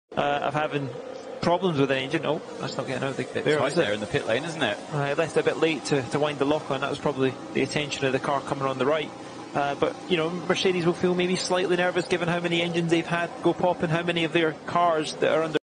of having problems with the engine. Oh, that's not getting out there. It's right there in the pit lane, isn't it? I left it a bit late to wind the lock on. That was probably the attention of the car coming on the right. But, you know, Mercedes will feel maybe slightly nervous given how many engines they've had go pop and how many of their cars that are under